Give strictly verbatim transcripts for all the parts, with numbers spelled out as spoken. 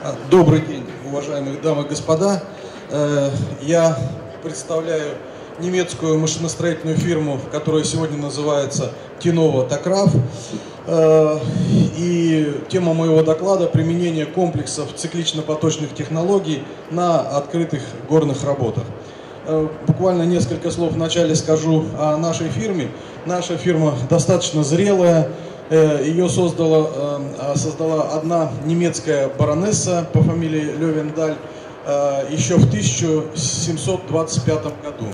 Добрый день, уважаемые дамы и господа. Я представляю немецкую машиностроительную фирму, которая сегодня называется Tinova Tacraft. И тема моего доклада — применение комплексов циклично-поточных технологий на открытых горных работах. Буквально несколько слов вначале скажу о нашей фирме. Наша фирма достаточно зрелая. Ее создала, создала одна немецкая баронесса по фамилии Левендаль еще в тысяча семьсот двадцать пятом году.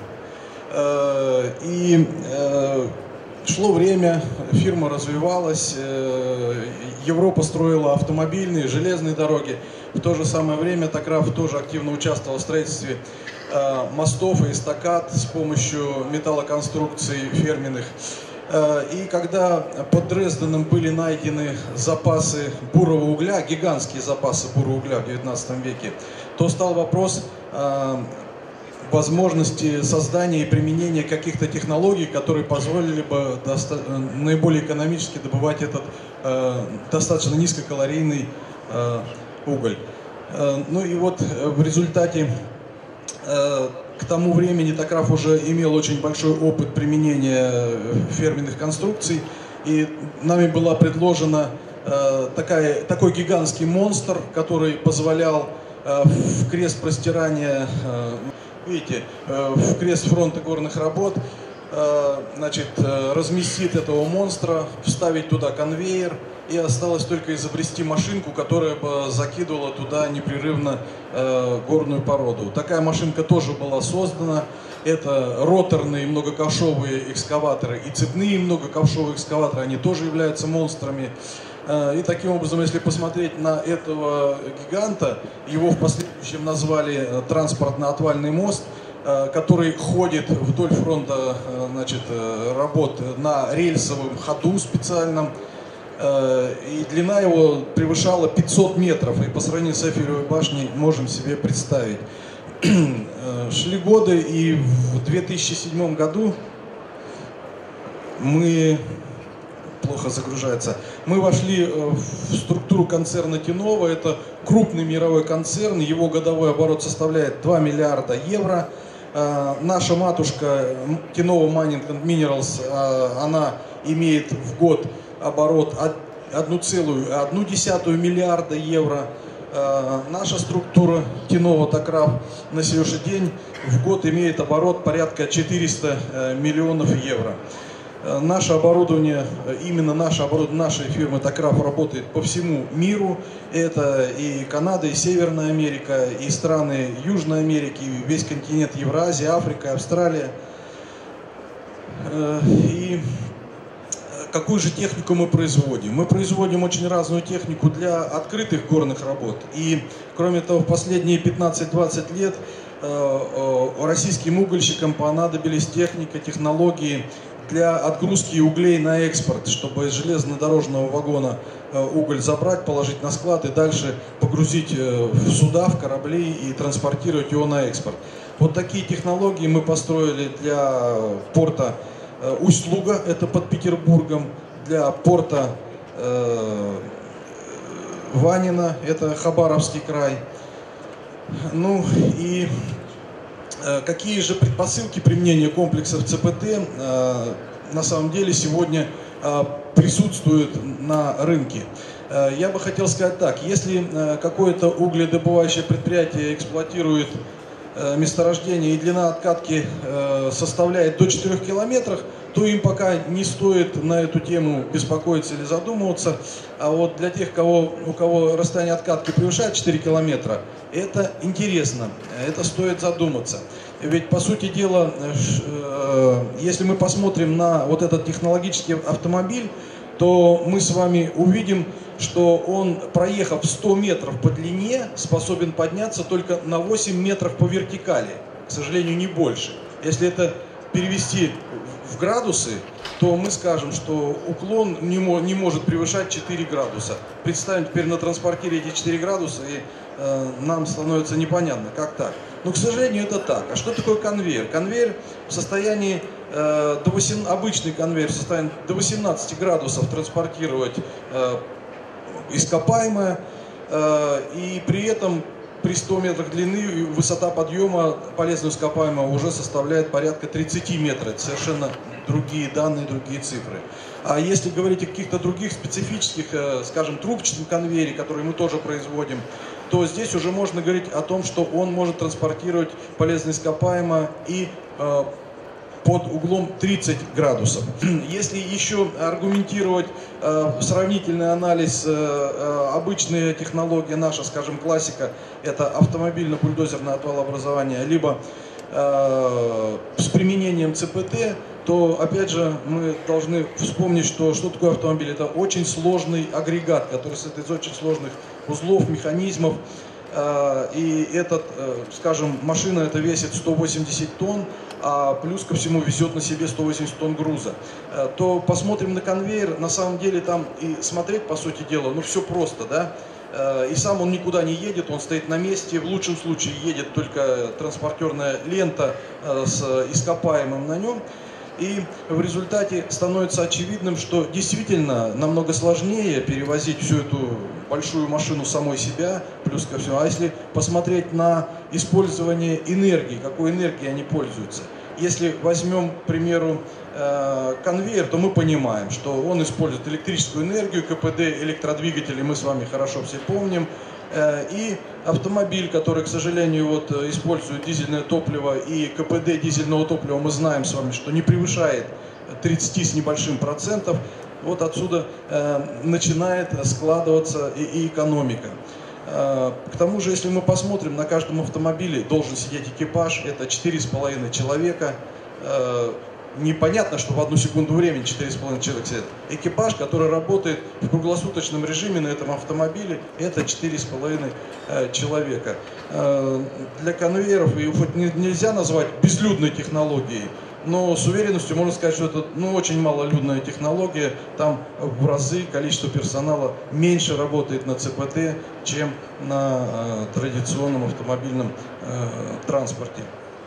И шло время, фирма развивалась, Европа строила автомобильные, железные дороги. В то же самое время Tacraft тоже активно участвовал в строительстве мостов и эстакад с помощью металлоконструкций фирменных. И когда под Дрезденом были найдены запасы бурого угля, гигантские запасы бурого угля в девятнадцатом веке, то стал вопрос возможности создания и применения каких-то технологий, которые позволили бы наиболее экономически добывать этот достаточно низкокалорийный уголь. Ну и вот в результате к тому времени Tacraft уже имел очень большой опыт применения фирменных конструкций, и нами была предложена такая, такой гигантский монстр, который позволял в крест простирания, видите, в крест фронта горных работ, значит, разместить этого монстра, вставить туда конвейер, и осталось только изобрести машинку, которая бы закидывала туда непрерывно э, горную породу. Такая машинка тоже была создана. Это роторные многоковшовые экскаваторы и цепные многоковшовые экскаваторы, они тоже являются монстрами. Э, и таким образом, если посмотреть на этого гиганта, его в последующем назвали транспортно-отвальный мост, э, который ходит вдоль фронта э, значит, э, работ на рельсовом ходу специальном. И длина его превышала пятьсот метров, и по сравнению с Эйфелевой башней можем себе представить. Шли годы, и в две тысячи седьмом году мы, плохо загружается, мы вошли в структуру концерна Tinova. Это крупный мировой концерн, его годовой оборот составляет два миллиарда евро. Наша матушка Tinova Mining and Minerals, она имеет в год оборот одну целую одну десятую миллиарда евро. Э, наша структура Tinova Tacraft на сегодняшний день в год имеет оборот порядка четырёхсот миллионов евро. Э, наше оборудование, именно наше оборудование нашей фирмы Tacraft работает по всему миру. Это и Канада, и Северная Америка, и страны Южной Америки, и весь континент Евразии, Африка, Австралия. Э, и Какую же технику мы производим? Мы производим очень разную технику для открытых горных работ. И, кроме того, в последние пятнадцать-двадцать лет э, э, российским угольщикам понадобились техника, технологии для отгрузки углей на экспорт, чтобы из железнодорожного вагона э, уголь забрать, положить на склад и дальше погрузить э, в суда, в корабли и транспортировать его на экспорт. Вот такие технологии мы построили для порта Усть-Луга, это под Петербургом, для порта э, Ванина, это Хабаровский край. Ну и э, какие же предпосылки применения комплексов ЦПТ э, на самом деле сегодня э, присутствуют на рынке? Э, я бы хотел сказать так: если э, какое-то угледобывающее предприятие эксплуатирует месторождение и длина откатки э, составляет до четырёх километров, то им пока не стоит на эту тему беспокоиться или задумываться. А вот для тех, кого, у кого расстояние откатки превышает четыре километра, это интересно, это стоит задуматься. Ведь, по сути дела, э, если мы посмотрим на вот этот технологический автомобиль, то мы с вами увидим, что он, проехав сто метров по длине, способен подняться только на восемь метров по вертикали. К сожалению, не больше. Если это перевести в градусы, то мы скажем, что уклон не, мо не может превышать четыре градуса. Представим теперь на транспортире эти четыре градуса, и э, нам становится непонятно, как так. Но, к сожалению, это так. А что такое конвейер? Конвейер в состоянии, э, до восемнадцати, обычный конвейер в состоянии до восемнадцати градусов транспортировать э, ископаемое. И при этом при ста метрах длины высота подъема полезного ископаемого уже составляет порядка тридцати метров. Это совершенно другие данные, другие цифры. А если говорить о каких-то других специфических, скажем, трубчатом конвейере, который мы тоже производим, то здесь уже можно говорить о том, что он может транспортировать полезное ископаемое и э, под углом тридцать градусов. Если еще аргументировать э, сравнительный анализ, э, э, обычная технология наша, скажем, классика, это автомобильно-бульдозерное отвалообразование, либо э, с применением ЦПТ, то, опять же, мы должны вспомнить, что, что такое автомобиль. Это очень сложный агрегат, который состоит из очень сложных узлов, механизмов. И этот, скажем, машина это весит сто восемьдесят тонн, а плюс ко всему везет на себе сто восемьдесят тонн груза. То посмотрим на конвейер, на самом деле там и смотреть, по сути дела, ну все просто, да. И сам он никуда не едет, он стоит на месте. В лучшем случае едет только транспортерная лента с ископаемым на нем. И в результате становится очевидным, что действительно намного сложнее перевозить всю эту большую машину самой себя, плюс ко всему. А если посмотреть на использование энергии, какой энергией они пользуются. Если возьмем, к примеру, конвейер, то мы понимаем, что он использует электрическую энергию, КПД электродвигателей мы с вами хорошо все помним. И автомобиль, который, к сожалению, вот, использует дизельное топливо, и КПД дизельного топлива мы знаем с вами, что не превышает тридцати с небольшим процентов, вот отсюда э, начинает складываться и, и экономика. Э, к тому же, если мы посмотрим, на каждом автомобиле должен сидеть экипаж, это четыре с половиной человека. Э, Непонятно, что в одну секунду времени четыре с половиной человека сидят. Экипаж, который работает в круглосуточном режиме на этом автомобиле, это четыре с половиной э, человека. Э, для конвейеров его хоть не, нельзя назвать безлюдной технологией, но с уверенностью можно сказать, что это ну, очень малолюдная технология. Там в разы количество персонала меньше работает на ЦПТ, чем на э, традиционном автомобильном э, транспорте.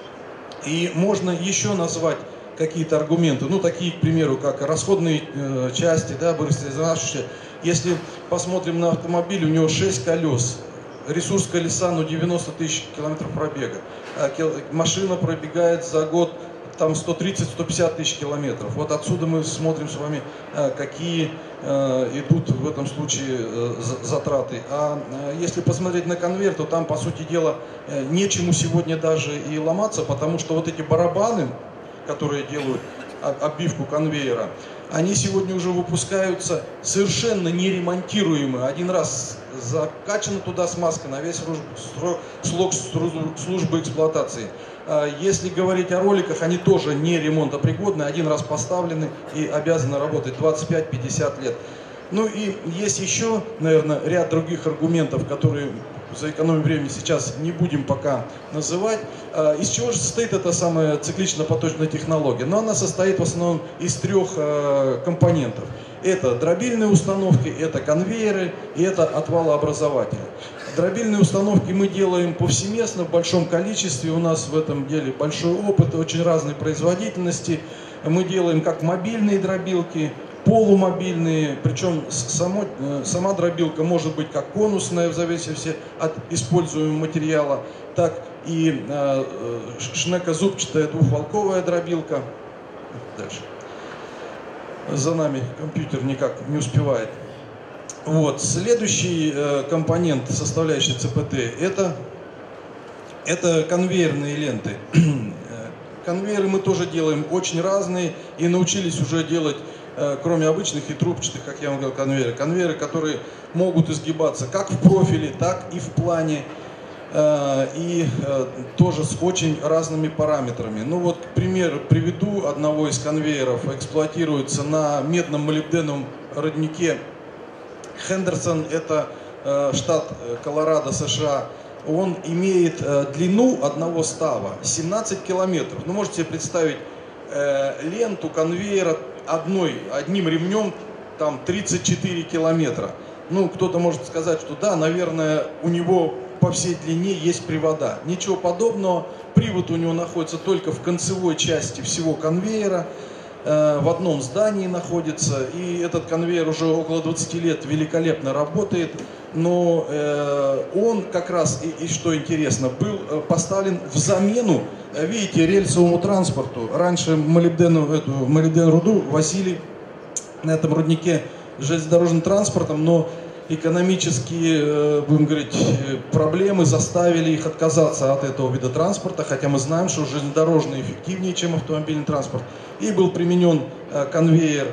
И можно еще назвать какие-то аргументы, ну такие, к примеру, как расходные э, части, да, быстрозамашивающие. Если посмотрим на автомобиль, у него шесть колес, ресурс колеса, ну девяносто тысяч километров пробега, а кил... машина пробегает за год там сто тридцать — сто пятьдесят тысяч километров. Вот отсюда мы смотрим с вами, э, какие э, идут в этом случае э, затраты. А э, если посмотреть на конвейер, то там, по сути дела, э, нечему сегодня даже и ломаться, потому что вот эти барабаны, которые делают оббивку конвейера, они сегодня уже выпускаются совершенно неремонтируемые. Один раз закачана туда смазка на весь срок службы эксплуатации. Если говорить о роликах, они тоже не ремонтопригодны, один раз поставлены и обязаны работать двадцать пять — пятьдесят лет. Ну и есть еще, наверное, ряд других аргументов, которые за экономию времени сейчас не будем пока называть. Из чего же состоит эта самая циклично-поточная технология? Но она состоит в основном из трех компонентов. Это дробильные установки, это конвейеры и это отвалообразователи. Дробильные установки мы делаем повсеместно, в большом количестве. У нас в этом деле большой опыт, очень разной производительности. Мы делаем как мобильные дробилки, полумобильные, причем само, сама дробилка может быть как конусная, в зависимости от используемого материала, так и э, шнекозубчатая двухволковая дробилка. Дальше. За нами компьютер никак не успевает. Вот. Следующий э, компонент, составляющий ЦПТ, это, это конвейерные ленты. Конвейеры мы тоже делаем очень разные и научились уже делать, кроме обычных и трубчатых, как я вам говорил, конвейеры. Конвейеры, которые могут изгибаться как в профиле, так и в плане, и тоже с очень разными параметрами. Ну вот, к примеру, приведу одного из конвейеров. Эксплуатируется на медном-молибденовом роднике Хендерсон, это штат Колорадо, США. Он имеет длину одного става семнадцать километров. Ну, можете себе представить ленту конвейера одной, одним ремнем там тридцать четыре километра. Ну, кто-то может сказать, что да, наверное, у него по всей длине есть привода. Ничего подобного. Привод у него находится только в концевой части всего конвейера. в одном здании находится, и этот конвейер уже около двадцати лет великолепно работает, но он как раз, и, и что интересно, был поставлен в замену, видите, рельсовому транспорту. Раньше молибдену, эту, молибден-руду возили на этом руднике железнодорожным транспортом, но экономические, будем говорить, проблемы заставили их отказаться от этого вида транспорта, хотя мы знаем, что железнодорожный эффективнее, чем автомобильный транспорт. И был применен конвейер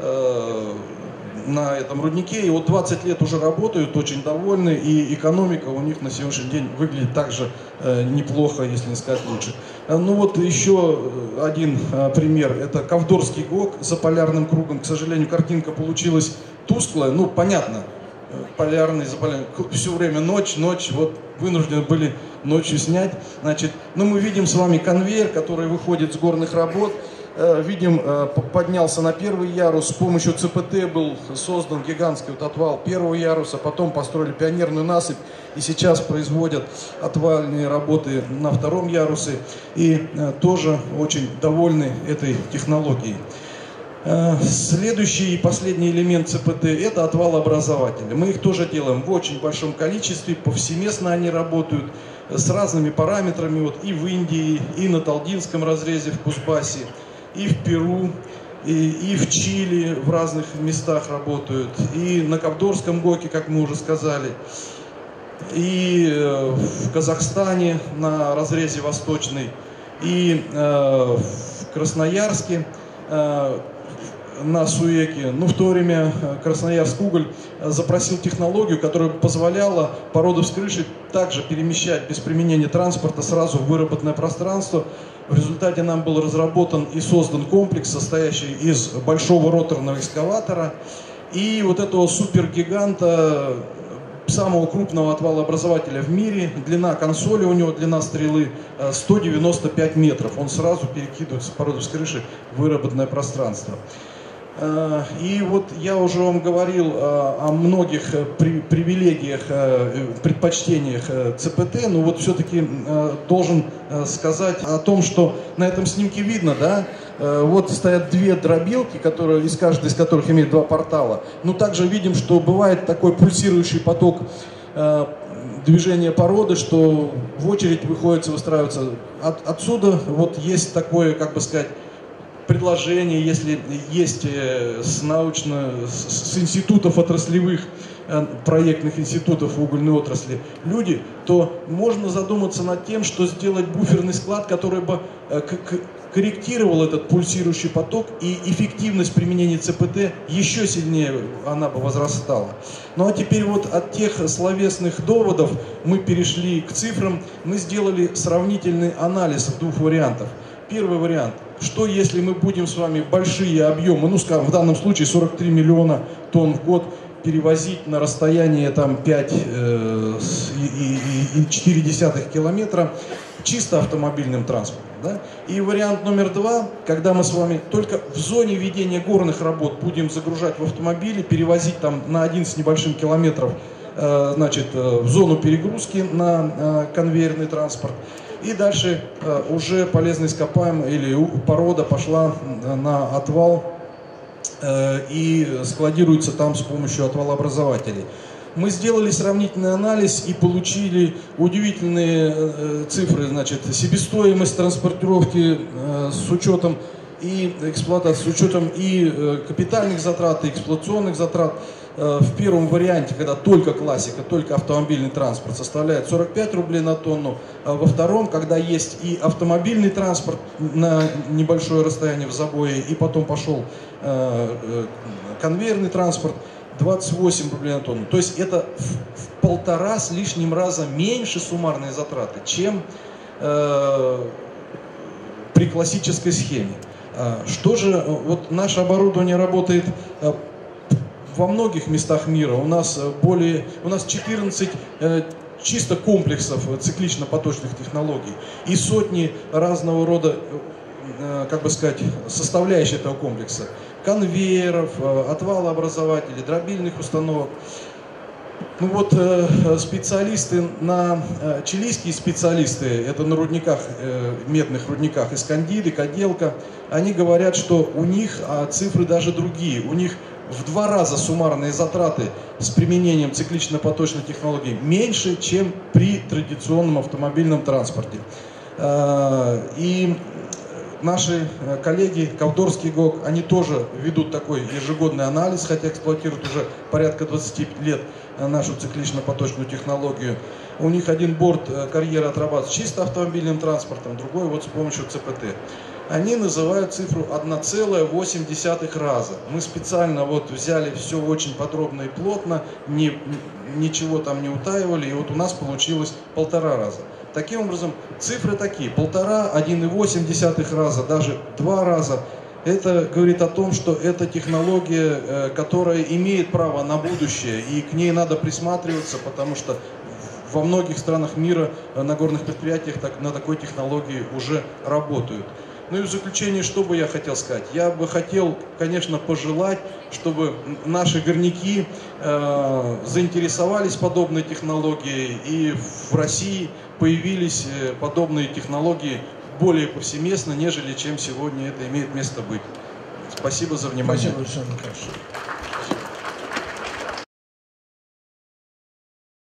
на этом руднике, и вот двадцать лет уже работают, очень довольны, и экономика у них на сегодняшний день выглядит также неплохо, если не сказать лучше. Ну вот еще один пример, это Ковдорский ГОК за полярным кругом. К сожалению, картинка получилась тусклая, ну понятно, полярный, заполярный, все время ночь, ночь, вот вынуждены были ночью снять. Значит, ну мы видим с вами конвейер, который выходит с горных работ, видим, поднялся на первый ярус, с помощью ЦПТ был создан гигантский вот отвал первого яруса, потом построили пионерную насыпь, и сейчас производят отвальные работы на втором ярусе, и тоже очень довольны этой технологией. Следующий и последний элемент ЦПТ – это отвалообразователи. Мы их тоже делаем в очень большом количестве, повсеместно они работают с разными параметрами, вот и в Индии, и на Талдинском разрезе в Кузбассе, и в Перу, и, и в Чили в разных местах работают, и на Ковдорском ГОКе, как мы уже сказали, и в Казахстане на разрезе Восточный, и э, в Красноярске э, на Суэке. Ну, в то время Красноярск уголь запросил технологию, которая позволяла породу с крыши также перемещать без применения транспорта сразу в выработанное пространство. В результате нам был разработан и создан комплекс, состоящий из большого роторного экскаватора и вот этого супергиганта, самого крупного отвалообразователя в мире. Длина консоли у него, длина стрелы сто девяносто пять метров. Он сразу перекидывается породу с крыши в выработанное пространство. И вот я уже вам говорил о многих привилегиях, предпочтениях ЦПТ, но вот все-таки должен сказать о том, что на этом снимке видно, да, вот стоят две дробилки, которые, из каждой из которых имеет два портала. Но также видим, что бывает такой пульсирующий поток движения породы, что в очередь выходится выстраиваться. От, отсюда вот есть такое, как бы сказать, предложение, если есть с научно, с институтов отраслевых, проектных институтов в угольной отрасли люди, то можно задуматься над тем, что сделать буферный склад, который бы корректировал этот пульсирующий поток, и эффективность применения ЦПТ еще сильнее она бы возрастала. Ну а теперь вот от тех словесных доводов мы перешли к цифрам, мы сделали сравнительный анализ двух вариантов. Первый вариант. Что если мы будем с вами большие объемы, ну скажем, в данном случае сорок три миллиона тонн в год, перевозить на расстояние там пять и четыре десятых километра чисто автомобильным транспортом. Да? И вариант номер два, когда мы с вами только в зоне ведения горных работ будем загружать в автомобили, перевозить там на один с небольшим километров, значит, в зону перегрузки на конвейерный транспорт. И дальше э, уже полезные ископаемые или порода пошла на отвал э, и складируется там с помощью отвалообразователей. Мы сделали сравнительный анализ и получили удивительные э, цифры, значит, себестоимость транспортировки э, с учетом и эксплуатации, с учетом и э, капитальных затрат, и эксплуатационных затрат. В первом варианте, когда только классика, только автомобильный транспорт, составляет сорок пять рублей на тонну. А во втором, когда есть и автомобильный транспорт на небольшое расстояние в забое, и потом пошел э, конвейерный транспорт, двадцать восемь рублей на тонну. То есть это в, в полтора с лишним раза меньше суммарные затраты, чем э, при классической схеме. Что же, вот наше оборудование работает во многих местах мира. У нас более, у нас четырнадцать э, чисто комплексов циклично-поточных технологий и сотни разного рода, э, как бы сказать, составляющих этого комплекса. Конвейеров, э, отвалообразователей, дробильных установок. Ну вот э, специалисты, на, э, чилийские специалисты, это на рудниках, э, медных рудниках Искандиды, Коделка, они говорят, что у них а, цифры даже другие. У них в два раза суммарные затраты с применением циклично-поточной технологии меньше, чем при традиционном автомобильном транспорте. Э, и наши коллеги, Ковдорский ГОК, они тоже ведут такой ежегодный анализ, хотя эксплуатируют уже порядка двадцати лет нашу циклично-поточную технологию. У них один борт карьеры отрабатывает чисто автомобильным транспортом, другой вот с помощью ЦПТ. Они называют цифру одна целая восемь десятых раза. Мы специально вот взяли все очень подробно и плотно, ни, ничего там не утаивали, и вот у нас получилось полтора раза. Таким образом, цифры такие, полтора, один и восемь десятых раза, даже два раза. Это говорит о том, что это технология, которая имеет право на будущее, и к ней надо присматриваться, потому что во многих странах мира на горных предприятиях так, на такой технологии уже работают. Ну и в заключение, что бы я хотел сказать? Я бы хотел, конечно, пожелать, чтобы наши горняки э, заинтересовались подобной технологией, и в России появились подобные технологии более повсеместно, нежели чем сегодня это имеет место быть. Спасибо за внимание. Спасибо, Александр Николаевич.